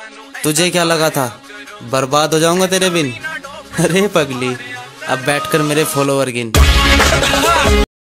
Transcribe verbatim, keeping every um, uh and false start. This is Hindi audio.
तुझे क्या लगा था बर्बाद हो जाऊंगा तेरे बिन? अरे पगली, अब बैठकर मेरे फॉलोवर गिन।